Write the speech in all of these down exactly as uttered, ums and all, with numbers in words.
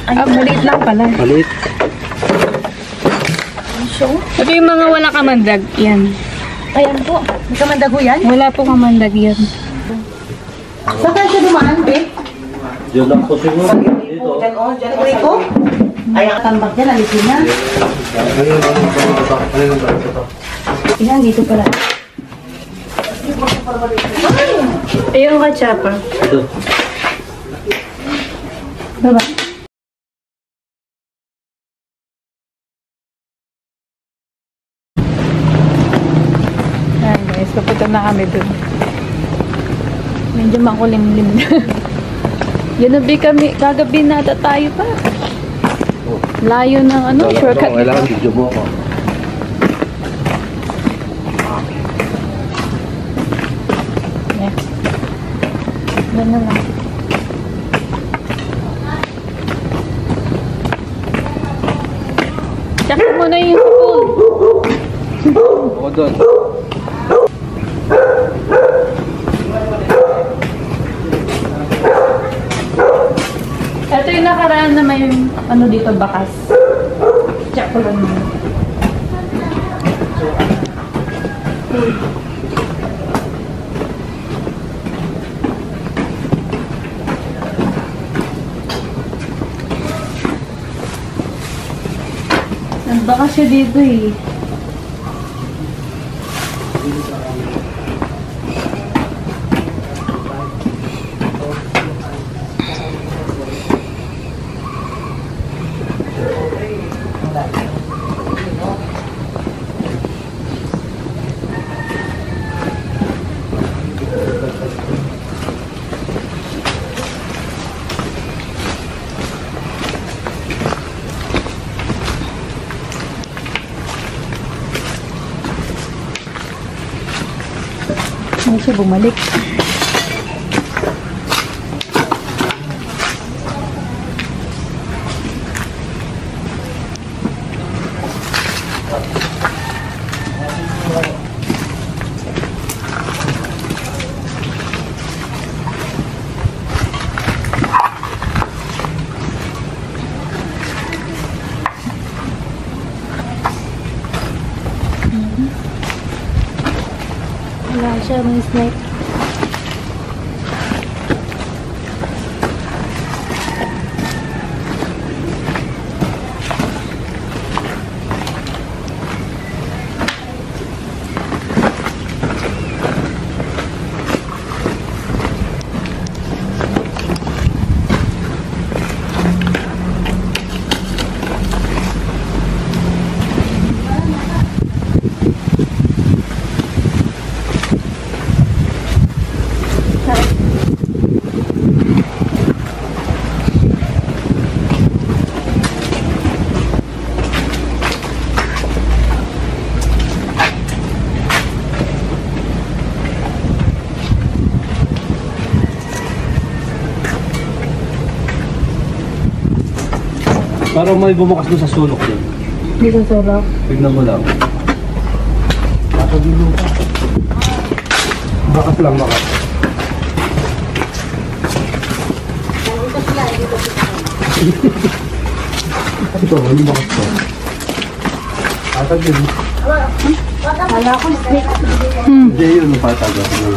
Ay, ah, maliit lang pala. Maliit. Ito yung mga wala kamandag. Yan. Ayan po. May kamandag ho yan? Wala po kamandag yan. Saan siya dumaan, be? Diyan lang po siguro. Dito. Diyan o, diyan o ito. Ay, ang tambak dyan, alisin na. Yan, dito pala. Ayun ka, chopper. Ito. Baba. Ayan guys, papunta na kami dun. Medyo makulimlim na. Ginabi kami, kagabi nata tayo pa. Layo ng ano, shortcut dito. Kailangan video mo ako. Yeah. Ganun lang. Check mo na yung spoon. Ako doon. Ito yung nakaraan na may ano dito, bakas. Check ko lang yun. Nagbakas siya dito eh. Hindi siya bumalik. Wala siya, may snake. Parang may bumukas doon sa sulok din. Hindi ko sulok. Tignan mo lang. Nasa dulo pa. Bakas lang, bakas. Ito, ano bakas to? Patag yun. Kala ko snake. Hmm. Hindi yun yung patag.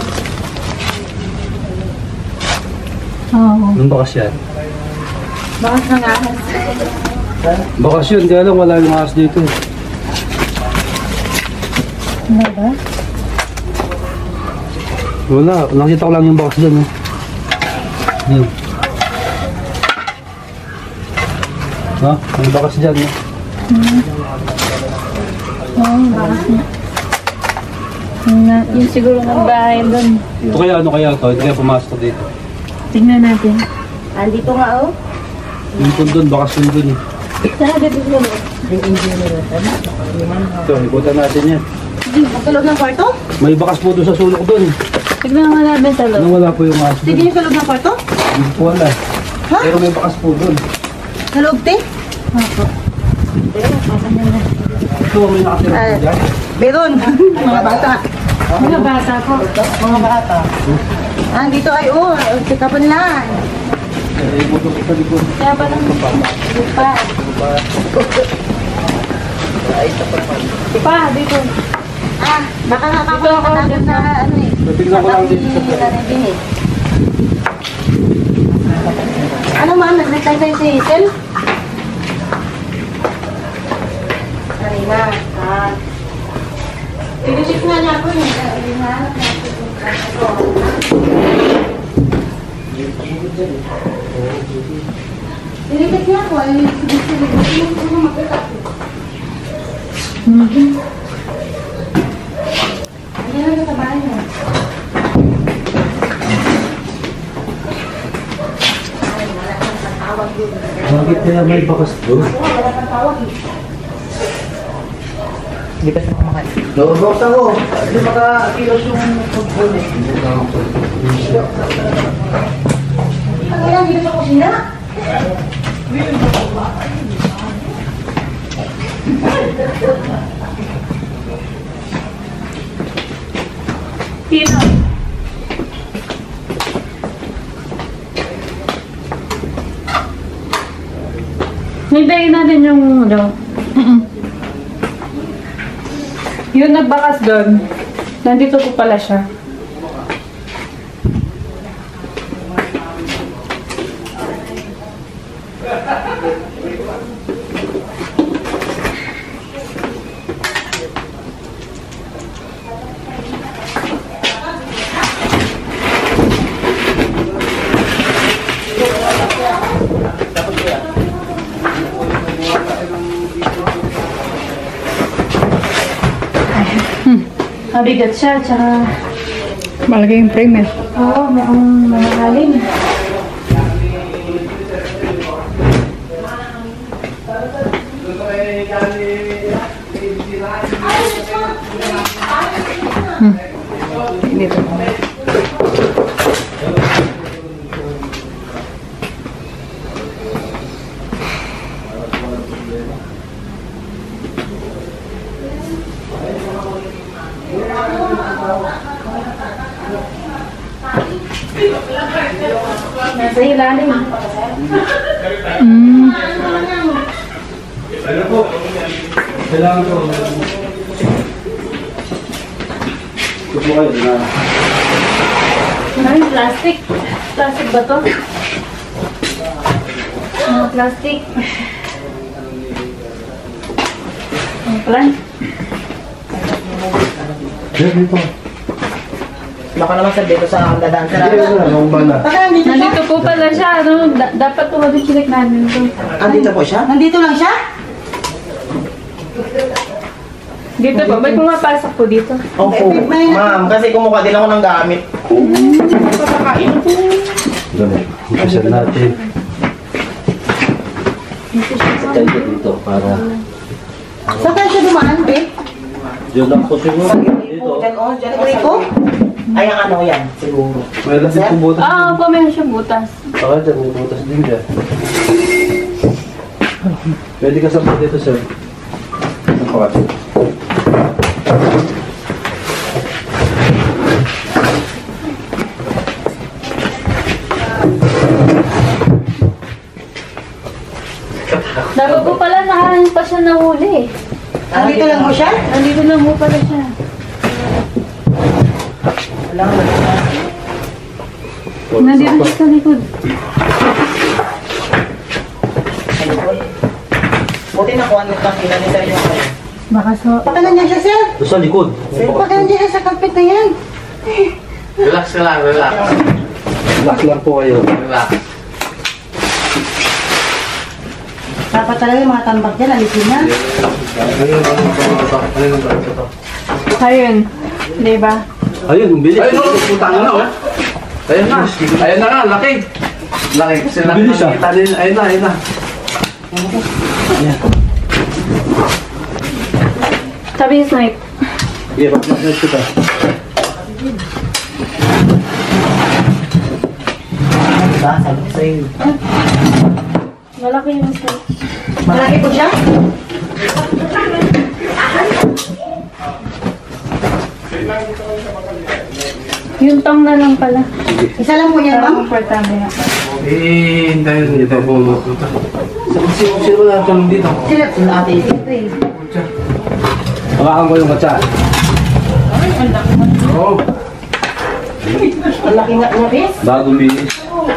Oo. Anong bakas yan? Bakas ng ahas. Bakas yun, kaya lang wala yung ahas dito. Ano ba? Wala, nakita ko lang yung bakas dyan. Eh. Hmm. Ha? May bakas dyan. Eh. Hmm. Oo, bakas na. Yun, na, yun siguro ng bahay doon. Ito kaya ano kaya ito? Hindi kaya pumasok dito. Tingnan natin. Andito nga oh. Yung pun doon, bakas yun doon. Eh. Saan dito ko? Ito, ikutan natin yan. Sa loob ng kwarto? May bakas po doon sa sulok doon. Tignan nga namin sa loob. Ano wala po yung ahas Sige doon? yung sa loob ng kwarto? Hindi po wala. Ha? Pero may bakas po doon. Sa loob, te? Opo. Ito, may nakatira po dyan. Meron. Mga bata. Mga bata po. Mga bata. Ah, dito ay oh. Sikapan lang. Kaya ba lang? Pa. Pa, dito. Ah, baka nga ako Dito ako, nakakapit na ano eh. Tignan ko lang dito sa Narinig. Ano ma'am, nag-reply tayo si Hazel? Karina, ah. Pinisip nga niya ako eh. Hinahanap natin kung ano. Nilipit niya ako eh. Sinilipit niya ako magkita. Hindi na sa bahay niya. Bakit kaya may bakas doon? Wala kang tawag eh. Hindi pa siya kumakain. Naubos ako. Hindi makakilos yung football eh. Ang ilang dito sa kusina? Sino? Hintayin natin yung ano. Yung nagbakas doon. Nandito po pala siya. Mabigat siya, tsaka... Malagay yung frame eh. Oo, mukhang mamahalin. Dito. Nasa ilalim. Mm. Ano po? Kailangan ko. Ito po kayo na. Ay, plastic. Plastic ba to? Mga plastic. Ang plan. Diyan dito. Baka naman sa dito sa dadaan ka Diyan na. na. Ang bana. Baka nandito siya? Nandito po pala siya. Ano, da- dapat po kami chinek namin ito. Andito po siya? Nandito lang siya? Dito po. Ba't pumapasok po dito? Opo. Ma'am, kasi kumuha din ako ng gamit. Papakain po. Diyan. Umpisa natin. Tayo dito para. Saan tayo siya dumaan, babe? Diyan lang po siguro. Dito. Diyan o, diyan o. Rico? Ay, ang ano yan, siguro. May lasing po butas. Ah, po meron siyang butas. Ah, dyan. May butas din dyan. Pwede ka sampa dito, sir. Ang kawat. Dapat po pala nakahanap pa siya nahuli. Nandito lang mo siya? Nandito lang po pala siya. Wala nga. Nandito siya sa likod. Sa likod. Buti nakuha nyo kang inanita yung ano. Baka so... Baka nandiyan siya, sir. Doon sa likod. Baka nandiyan siya sa carpet na yan. Relax ka lang, relax. Relax lang po kayo. Relax. Dapat talaga yung mga tambak dyan, alisin na. Ayun, ayun, ayun, ito. Ayun, ito, ito. Ayun. Diba? Ayun, bilis. Ayun, no, putang na, oh. Ayun na. Ayun na nga, laki. Laki kasi laki Bilis, ah. nakikita din. Ayun na, ayun na. Sabi yung snipe. Yeah, pag-nag-nag kita. Diba? Sabi ko sa'yo. Malaki yung snipe. Malaki po siya? Yung tong na lang pala. Isa lang po yan, Para ma'am. komportable nga. Eh, hintayin dito po. Sino sino na tulong dito? Sila, sila ate, siyempre. Hawakan ko yung katsa. Oo. Ang laki nga niya, Bes. Bagong bilis.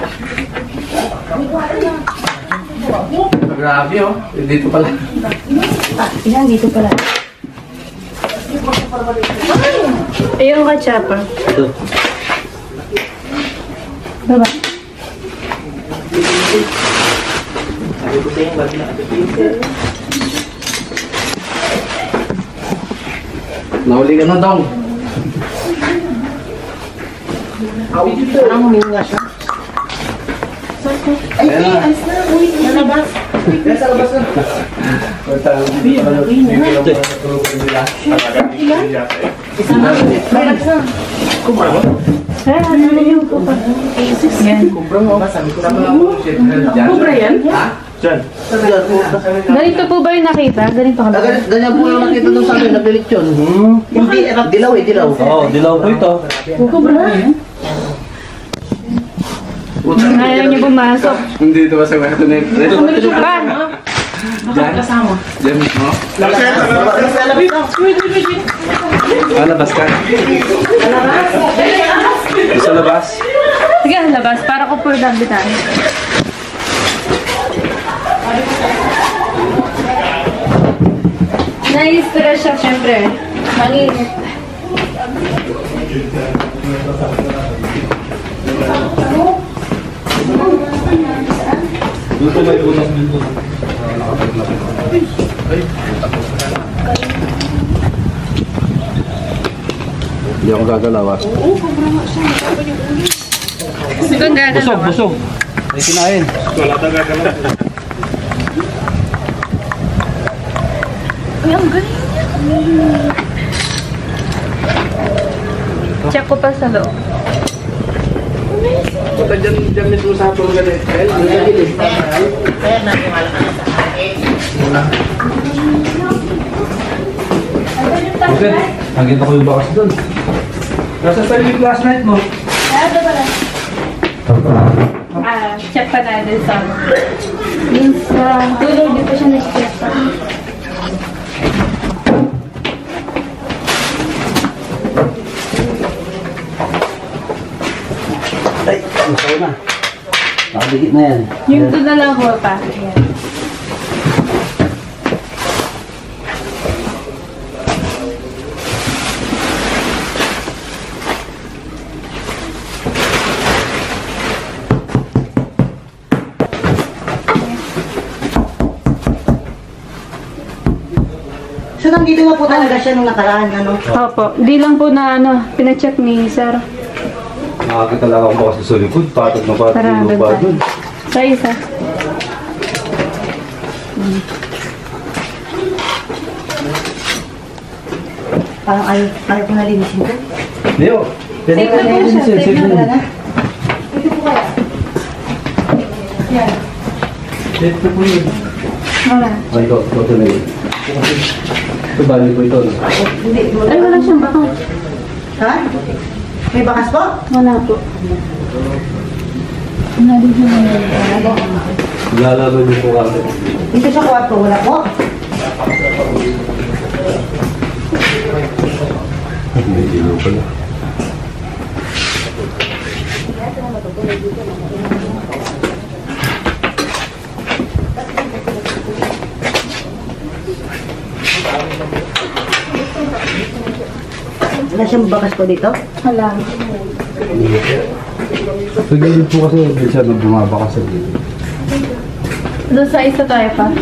Grabe oh. Eh, Dito pala. Ah, yan, dito pala. Ayun ka, chopper. Ito. Baba. Sabi ko sa'yo, ba't na Nahuli ka na daw. Parang huminga siya. Ay, Ayan na. alis na. Uy, nalabas. Nasa labas na. Isama. Nalabas na. Ay, ano na yung kupa? Yan. Kubra yan? Ha? Ganito po ba yung nakita? Ganito ka ba? Ganyan po yung nakita doon sa amin, napilit yun. Hindi, dilaw eh, dilaw. Oo, dilaw po ito. Ayaw niyo pumasok. Hindi ito ba sa kwarto na ito? Pan! Diyan? Diyan mismo? Ah, labas ka? Sa labas? Sige, labas. Para ko po dabitan. Nai-stress siya, syempre. Manginit. Dito may unas dito. Hindi ako gagalaw ah. Sigang gagalaw. Busog, busog. May kinain. Ay, ang galing. Check ko pa sa loob. Punta dyan, dyan mismo sa hapon ka eh. Kaya naniwala ka na sa akin. Okay. Nakita ko yung bakas doon. Nasa sa yung classmate mo? Ah, check pa natin sa yung sa dulo, di pa siya na-check pa. Ay, masaw na. Nakadikit na yan. Yung doon na lang ko pa. Ayan. So, nandito na po talaga siya nung nakaraan, ano? Opo, di lang po na ano, pina-check ni sir. Nakakita lang ako bakas sa likod. Patag na patag Tara, yung lupa dagdag. doon. Sa isa. Parang ayaw, ayaw ko nalinisin ko. Leo, pwede Save ka na po na siya, yun. save Save na na. Wala na? Ito po kaya. Yan. Save ko po yun. Wala. Ay, ito. Ito na yun. Ito, bali ko ito. Hindi, wala. Ay, wala siyang baka. Ha? May bakas po? Wala po. Wala din siya na Lalaban yung po kami. Dito sa kwarto, wala po? Hindi, ilaw pala. Wala siyang bakas po dito? Wala. Sa gilid po kasi minsan nung bumabakas sa gilid. Doon sa isa tayo pa.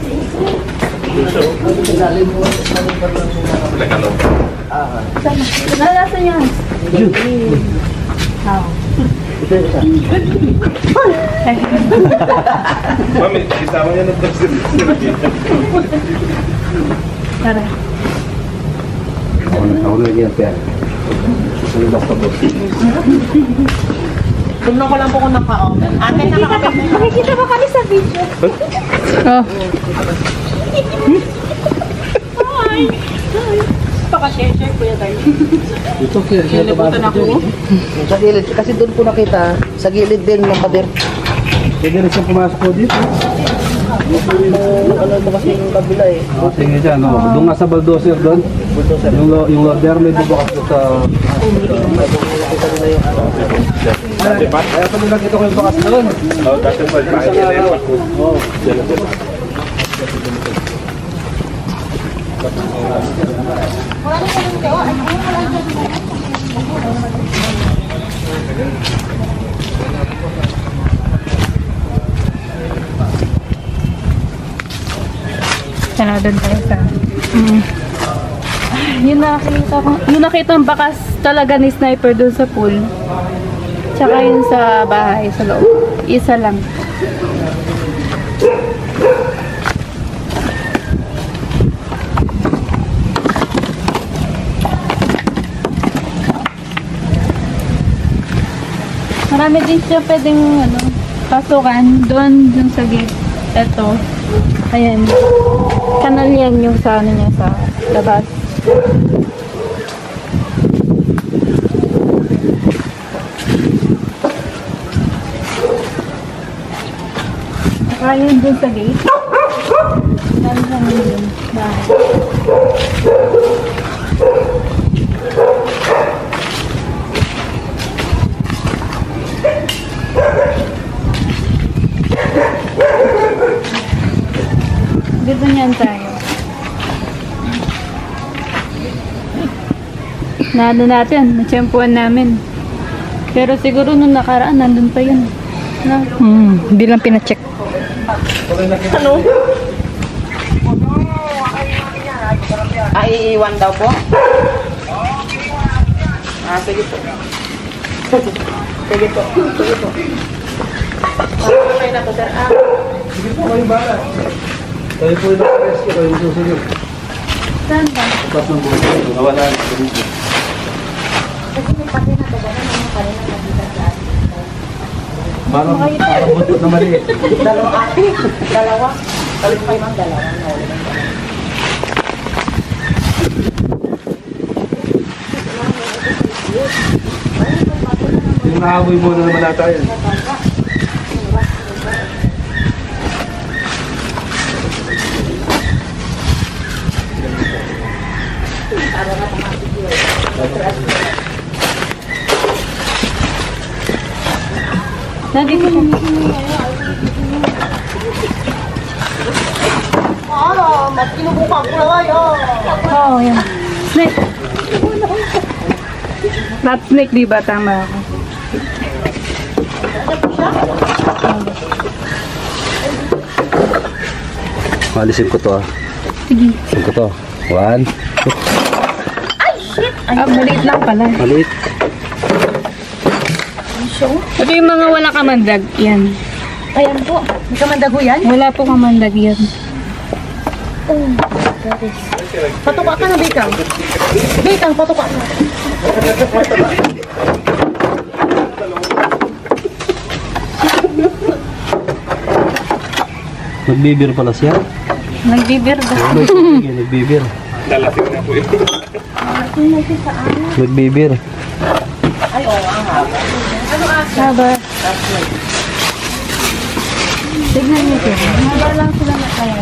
Sana. Nalasan yan. How? Mami, isama niya na ito. Tara. Ako na, ako na yan, pera. Sa labas pa po. Tignan ko lang po kung naka-off. Ate, nakakapit. Makikita ba kami sa video? Oh, Paka-share-share ko yan tayo. Ito, kaya siya tumasok dyan. Sa gilid, kasi doon po nakita, sa gilid din ng pader. Pwede rin siya pumasok po dito. Ano mo kasi yung kabila eh. Oh, sige dyan, oh. Doon nga sa bulldozer doon. Yung, lo- yung loader may bubukas ko sa... Kaya pa nilagay ko yung bakas doon. Oo, kasi pa. Oo. Sana doon tayo sa... Yun nakita ko. Yung nakita ang bakas talaga ni sniper doon sa pool. Tsaka yun sa bahay, sa loob. Isa lang. Marami din siya pwedeng ano, pasukan doon, doon sa gate. Ito. Ayan. Kanal yan yung sa ano niya sa labas. Saka yun doon sa gate. Dami lang yun. Bahay. Dito niyan tayo. Na ano natin, natsyempuan namin. Pero siguro nung nakaraan, nandun pa yun. Na, Hmm, hindi lang pina-check. Ano? Ay, iiwan daw po? Ah, sige po. Sige po. Sige po. Okay na po, sir. Ah. Sige po, kayo bala. Kayo po yung nakarescue, kayo yung susunod. saan ba? Tapos ng buhay, nawala na sa dito. Kasi may pati na to, gano'n naman pa rin ang nakita sa atin. Parang, parang buntot na maliit. Dalawa ate. Dalawa. Balik pa yung dalawa. Nawala ng dalawa. Yung nahaboy muna naman nata yun. Nandito ko. Ano? Mas kinubukan ko na kayo. Oo, oh, yan. Snake. Rat snake, di ba? Tama ako. Malisin ko to ah. Sige. Malisin ko to. One. Ah, maliit lang pala. Maliit. Ito yung mga wala kamandag. Yan. Ayan po. May kamandago yan? Wala po kamandag yan. Oh, patuka ka na, Bikang. Bikang, patuka na. Nagbibir pala siya. Nagbibir ba? Sige, nagbibir. Nagbibir. Ay, oo, ang haba. Ano asa? Haba. Tignan niyo ito. Haba lang sila na kaya.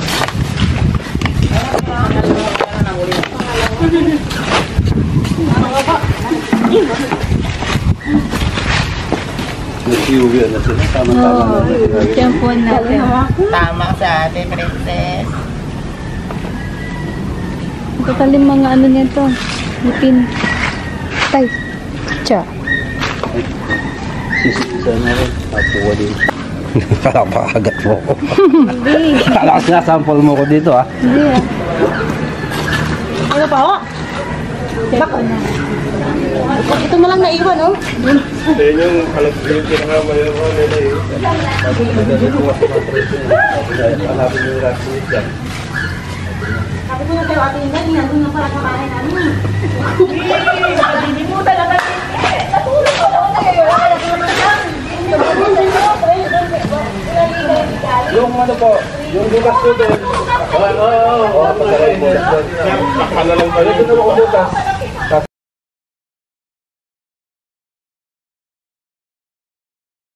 Nag-U V na sila. Tama-tama na. Oo. Tiyempuan natin. Tama sa ate, princess. Total yung mga ano nito. Lipin. Tay. Cha. Sisisa na rin. Apo din. Kala pa kagat mo ko. Hindi. Kala kasi sample mo ko dito ah. Hindi ah. Ano pa, oh? Check ko na. Ito na lang naiwan, oh. Yan yung kalagpilip yung nga mayroon ko nila eh. Hanapin yung raspberry dyan. Sabi ko na kayo, ate Inday, nandun na pala sa bahay namin. Hindi mo talaga. Natulog ko naman na kayo. Wala ka naman lang. Yung ano po, yung bukas ko din. Oo, oo, oo. Takpa na lang tayo. Ito na ako bukas.